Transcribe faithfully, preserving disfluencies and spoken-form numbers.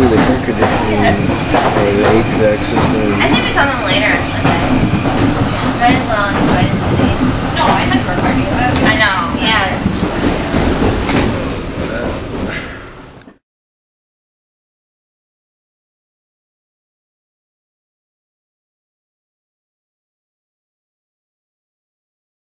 the air conditioning or the H V A C system. I think we come in later.